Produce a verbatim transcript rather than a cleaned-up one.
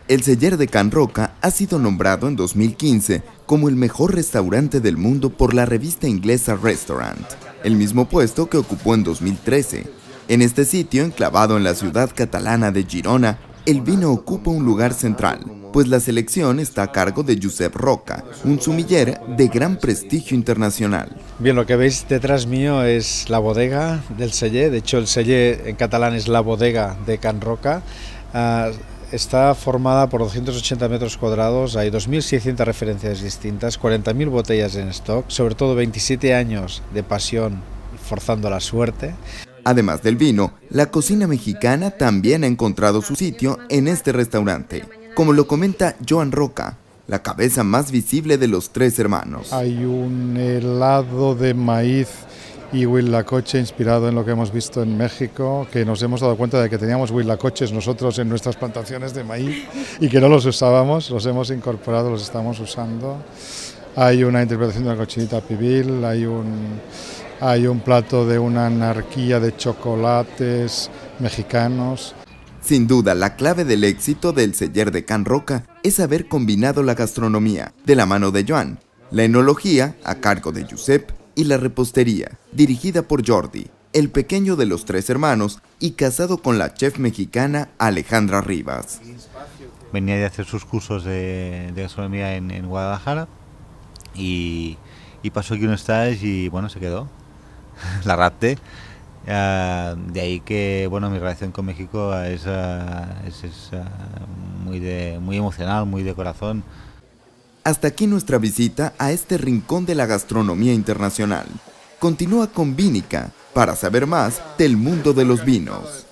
El Celler de Can Roca ha sido nombrado en dos mil quince como el mejor restaurante del mundo por la revista inglesa Restaurant, el mismo puesto que ocupó en dos mil trece. En este sitio, enclavado en la ciudad catalana de Girona, el vino ocupa un lugar central, pues la selección está a cargo de Josep Roca, un sumiller de gran prestigio internacional. Bien, lo que veis detrás mío es la bodega del Celler. De hecho, el Celler en catalán es la bodega de Can Roca. Uh, Está formada por doscientos ochenta metros cuadrados, hay dos mil seiscientas referencias distintas, cuarenta mil botellas en stock, sobre todo veintisiete años de pasión forzando la suerte. Además del vino, la cocina mexicana también ha encontrado su sitio en este restaurante, como lo comenta Joan Roca, la cabeza más visible de los tres hermanos. Hay un helado de maíz y huitlacoche inspirado en lo que hemos visto en México, que nos hemos dado cuenta de que teníamos huitlacoches nosotros en nuestras plantaciones de maíz y que no los usábamos, los hemos incorporado, los estamos usando. Hay una interpretación de la cochinita pibil, hay un, hay un plato de una anarquía de chocolates mexicanos. Sin duda, la clave del éxito del Celler de Can Roca es haber combinado la gastronomía, de la mano de Joan, la enología, a cargo de Josep, y la repostería, dirigida por Jordi, el pequeño de los tres hermanos y casado con la chef mexicana Alejandra Rivas. Venía de hacer sus cursos de, de gastronomía en, en Guadalajara y, y pasó aquí un stage y bueno, se quedó, la rapté. Uh, de ahí que bueno, mi relación con México es, uh, es, es uh, muy, de, muy emocional, muy de corazón. Hasta aquí nuestra visita a este rincón de la gastronomía internacional. Continúa con Vínica para saber más del mundo de los vinos.